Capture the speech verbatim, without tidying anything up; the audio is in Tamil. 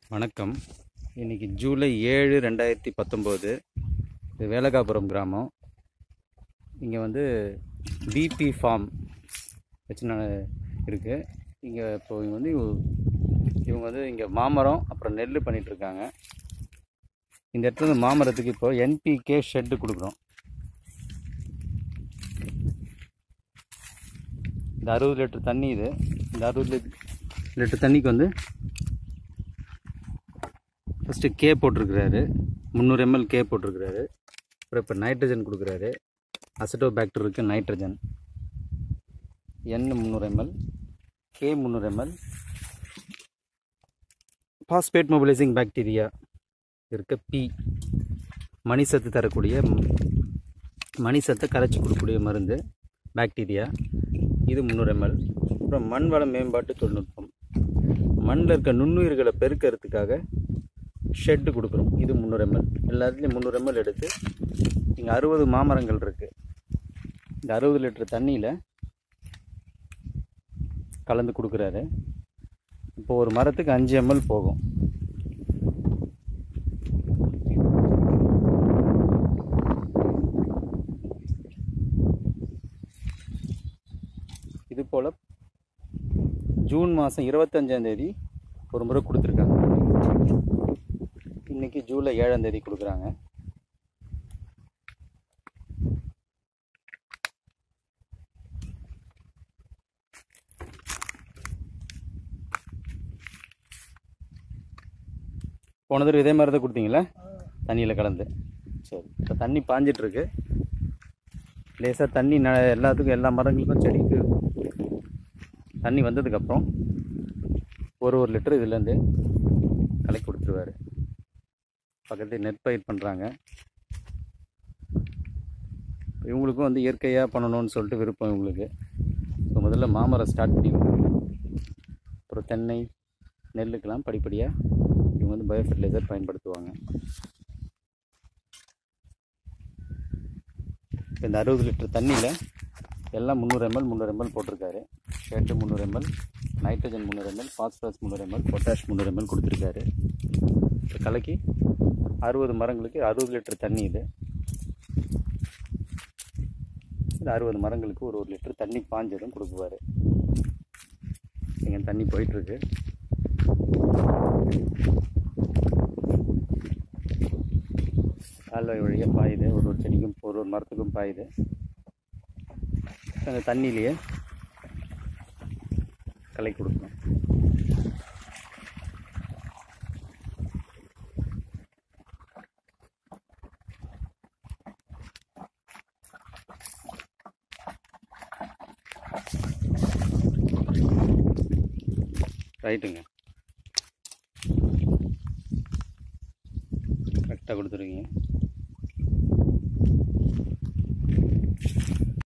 வணக்கம். இன்றைக்கி ஜூலை ஏழு ரெண்டாயிரத்தி பத்தொம்போது. இது வேலகாபுரம் கிராமம். இங்கே வந்து பிபி ஃபார்ம் வச்சு இருக்குது. இங்கே இப்போ இவங்க வந்து இவங்க வந்து இங்கே மாமரம் அப்புறம் நெல் பண்ணிகிட்ருக்காங்க. இந்த இடத்துல வந்து மாமரத்துக்கு இப்போ என்பிகே ஷெட்டு கொடுக்குறோம். இந்த அறுபது லிட்டர் தண்ணி இது இந்த அறுபது லிட்டர் தண்ணிக்கு வந்து ஃபஸ்ட்டு கே போட்டிருக்கிறாரு, முந்நூறு எம்எல் கே போட்டிருக்கிறாரு. அப்புறம் இப்போ நைட்ரஜன் கொடுக்குறாரு. அசட்டோ பேக்டர் இருக்குது, நைட்ரஜன், என் முந்நூறு எம்எல், கே முந்நூறு எம்எல், பாஸ்பேட் மொபிலைசிங் பாக்டீரியா இருக்க பி, மணி சத்து தரக்கூடிய மணி சத்தை கரைச்சி கொடுக்கக்கூடிய மருந்து பாக்டீரியா, இது முந்நூறு எம்எல். அப்புறம் மண் வள மேம்பாட்டு தொழில்நுட்பம், மண்ணில் இருக்க நுண்ணுயிர்களை பெருக்கிறதுக்காக ஷெட்டு கொடுக்குறோம். இது முந்நூறு எம்எல். எல்லாத்துலேயும் முந்நூறு எம்எல் எடுத்து இங்கே அறுபது மாமரங்கள் இருக்குது. இந்த அறுபது லிட்டர் தண்ணியில் கலந்து கொடுக்குறாரு. இப்போ ஒரு மரத்துக்கு அஞ்சு எம்எல் போகும். இது போல் ஜூன் மாதம் இருபத்தஞ்சாந்தேதி ஒரு முறை கொடுத்துருக்காங்க. இன்றைக்கி ஜூலை ஏழாந்தேதி கொடுக்குறாங்க. போன தடவை இதே மாதிரி தான் கொடுத்தீங்களா, தண்ணியில் கலந்து? சரி, இப்போ தண்ணி பாஞ்சிட்ருக்கு. லேசாக தண்ணி ந எல்லாத்துக்கும் எல்லா மரங்களுக்கும் செடிக்கு தண்ணி வந்ததுக்கப்புறம் ஒரு ஒரு லிட்டர் இதுலேருந்து கலக்கி கொடுத்துருவார். பக்கத்தில் நெற்பயிர் பண்ணுறாங்க. இவங்களுக்கும் வந்து இயற்கையாக பண்ணணும்னு சொல்லிட்டு விருப்பம் இவங்களுக்கு. இப்போ முதல்ல மாமரம் ஸ்டார்ட் பண்ணி, அப்புறம் தென்னை, நெல்லுக்கெல்லாம் படிப்படியாக இவங்க வந்து பயோ ஃபெர்டிலைசர் பயன்படுத்துவாங்க. இப்போ இந்த அறுபது லிட்டர் தண்ணியில் எல்லாம் முந்நூறு எம்எல் முந்நூறு எம்எல் போட்டிருக்காரு. ஷெட்டு முந்நூறு எம்எல், நைட்ரஜன் முந்நூறு எம்எல், பாஸ்பரஸ் முந்நூறு எம்எல், பொட்டாஷ் முந்நூறு எம்எல் கொடுத்துருக்காரு. இப்போ கலக்கி அறுபது மரங்களுக்கு அறுபது லிட்டர் தண்ணி இது இது அறுபது மரங்களுக்கு ஒரு ஒரு லிட்டர் தண்ணி பாஞ்சதும் கொடுக்குவார். இங்கே தண்ணி போயிட்டுருக்கு. கால்வாய் வழியாக பாயுது, ஒரு ஒரு செடிக்கும் ஒரு ஒரு மரத்துக்கும் பாயுது. அந்த தண்ணியிலேயே கலக்கி கொடுக்கணும். ரைட்டுங்க, கரெக்டாக கொடுத்துருக்கீங்க.